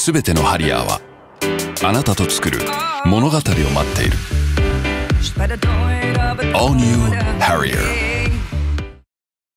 すべてのハリアーはあなたと作る物語を待っている。 All New Harrier